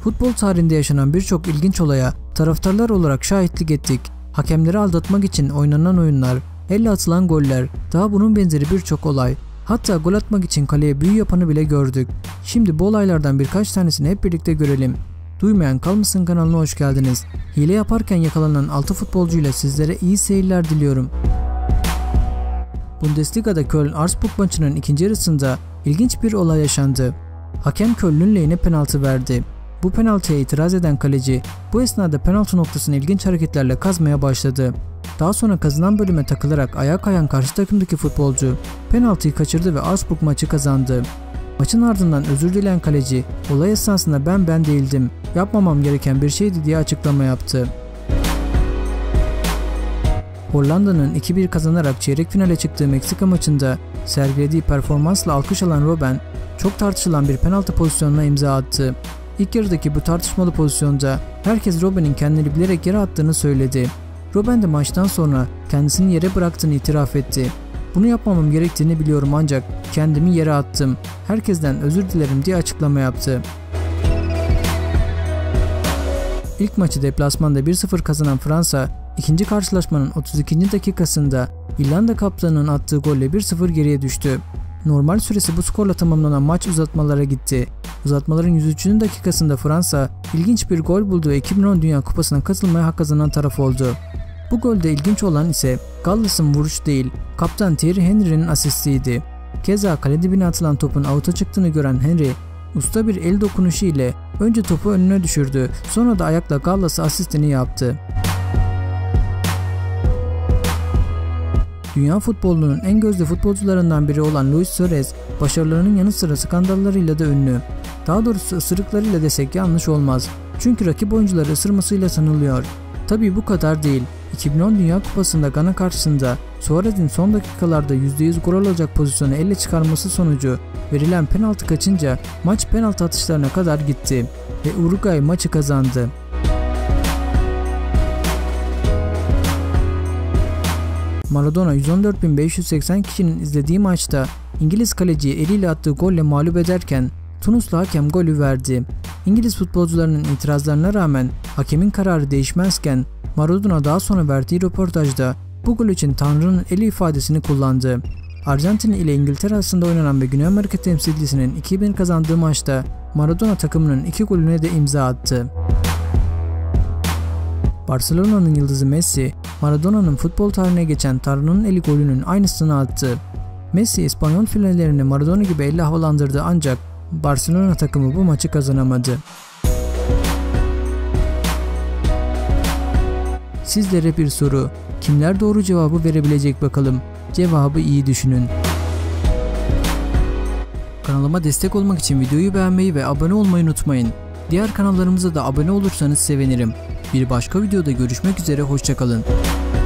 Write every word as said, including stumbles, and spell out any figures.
Futbol tarihinde yaşanan birçok ilginç olaya taraftarlar olarak şahitlik ettik. Hakemleri aldatmak için oynanan oyunlar, elle atılan goller, daha bunun benzeri birçok olay. Hatta gol atmak için kaleye büyü yapanı bile gördük. Şimdi bu olaylardan birkaç tanesini hep birlikte görelim. Duymayan kalmasın kanalına hoş geldiniz. Hile yaparken yakalanan altı futbolcuyla sizlere iyi seyirler diliyorum. Bundesliga'da Köln-Augsburg maçının ikinci yarısında ilginç bir olay yaşandı. Hakem Köln'ün lehine penaltı verdi. Bu penaltıya itiraz eden kaleci bu esnada penaltı noktasını ilginç hareketlerle kazmaya başladı. Daha sonra kazınan bölüme takılarak ayağa kayan karşı takımdaki futbolcu penaltıyı kaçırdı ve Augsburg maçı kazandı. Maçın ardından özür dileyen kaleci olay esnasında ben ben değildim, yapmamam gereken bir şeydi diye açıklama yaptı. Hollanda'nın iki bir kazanarak çeyrek finale çıktığı Meksika maçında sergilediği performansla alkış alan Robben çok tartışılan bir penaltı pozisyonuna imza attı. İlk yarıdaki bu tartışmalı pozisyonda herkes Robben'in kendini bilerek yere attığını söyledi. Robben de maçtan sonra kendisini yere bıraktığını itiraf etti. Bunu yapmamam gerektiğini biliyorum ancak kendimi yere attım. Herkesten özür dilerim diye açıklama yaptı. İlk maçı deplasmanda bir sıfır kazanan Fransa, ikinci karşılaşmanın otuz ikinci dakikasında İrlanda kaptanının attığı golle bir sıfır geriye düştü. Normal süresi bu skorla tamamlanan maç uzatmalara gitti. Uzatmaların yüz üçüncü dakikasında Fransa ilginç bir gol buldu ve iki bin on Dünya Kupası'na katılmaya hak kazanan taraf oldu. Bu golde ilginç olan ise Gallas'ın vuruş değil, kaptan Thierry Henry'nin asistiydi. Keza kale dibine atılan topun avuta çıktığını gören Henry, usta bir el dokunuşu ile önce topu önüne düşürdü, sonra da ayakla Gallas'a asistini yaptı. Dünya futbolunun en gözde futbolcularından biri olan Luis Suarez, başarılarının yanı sıra skandallarıyla da ünlü. Daha doğrusu ısırıklarıyla desek yanlış olmaz. Çünkü rakip oyuncuları ısırmasıyla tanınıyor. Tabii bu kadar değil. iki bin on Dünya Kupası'nda Gana karşısında Suarez'in son dakikalarda yüzde yüz gol olacak pozisyonu elle çıkarması sonucu verilen penaltı kaçınca maç penaltı atışlarına kadar gitti ve Uruguay maçı kazandı. Maradona yüz on dört bin beş yüz seksen kişinin izlediği maçta İngiliz kaleciyi eliyle attığı golle mağlup ederken Tunuslu hakem golü verdi. İngiliz futbolcularının itirazlarına rağmen hakemin kararı değişmezken Maradona daha sonra verdiği röportajda bu gol için Tanrı'nın eli ifadesini kullandı. Arjantin ile İngiltere arasında oynanan ve Güney Amerika temsilcisinin iki bir kazandığı maçta Maradona takımının iki golüne de imza attı. Barcelona'nın yıldızı Messi, Maradona'nın futbol tarihine geçen Tanrı'nın eli golünün aynısını attı. Messi, İspanyol finallerini Maradona gibi elle havalandırdı ancak Barcelona takımı bu maçı kazanamadı. Sizlere bir soru. Kimler doğru cevabı verebilecek bakalım? Cevabı iyi düşünün. Kanalıma destek olmak için videoyu beğenmeyi ve abone olmayı unutmayın. Diğer kanallarımıza da abone olursanız sevinirim. Bir başka videoda görüşmek üzere, hoşça kalın.